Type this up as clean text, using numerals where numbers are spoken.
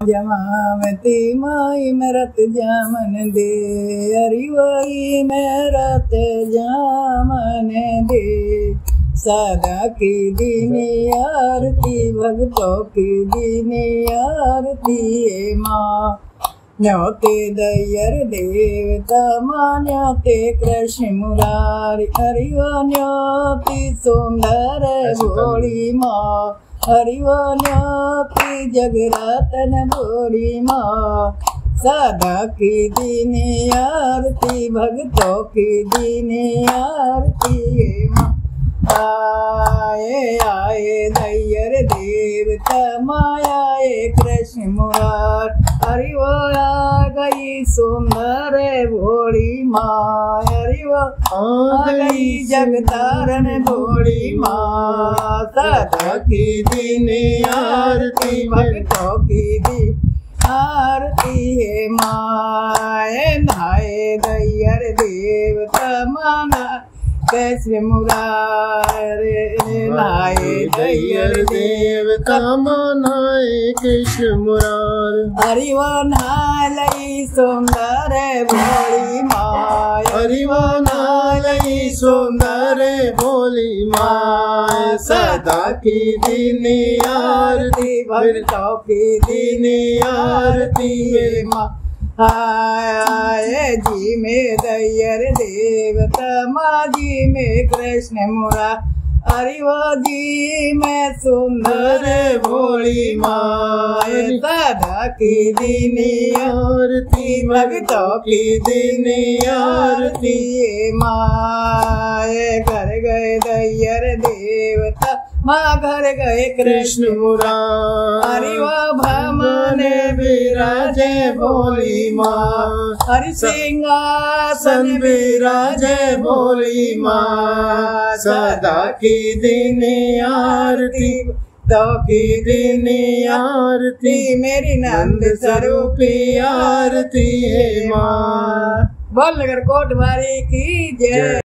जमावती माई मेरत जामन दे, अरिवाई मेरत जामन दे। सदा की दीनी आरती भक्तों की दीनी आरती है माँ। न्योते दैयर देवता माँ न्योते कृष्ण मुरारी, हरिवा न्योती सुंदर भोली माँ। हरिवा न्योती जगरातन भोली माँ। सदा की दीनी आरती भक्तों की दीनी आरती है माँ। आए आए दैयर देवता मायाए कृष्ण मुरार, हरिवो आ गई सुंदर भोली माँ। हरिवो आ गई जगतारन भोली माँ। सदा की दीनी आरती भक्तों की दी आरती है माँ। नाये दैयर देवता माना कृष्ण मुरारे, नाये दैयर देवता मनाए कृष्ण मुरार। हरिवा नालई सुंदर भोली माँ। हरिवा नालई सुंदर भोली माँ। सदा की दीनी आरती भक्तों की दीनी आरती है माँ। आए जी में दैयर देवता माँ जी में कृष्ण मुरा, हरिवा जी में सुंदर भोली माँ। सदा की दीनी आरती भक्तों की दीनी आरती माँ। घर गए दैयर देवता माँ घर गए कृष्ण मुरार। हरिवा भमने विराजे भोली माँ। हरि सिंहासन विराजे भोली माँ। सदा की दीनी आरती तो की दीनी आरती, मेरी नंद स्वरूपी आरती है माँ। बोल नगर कोट वारी की जय।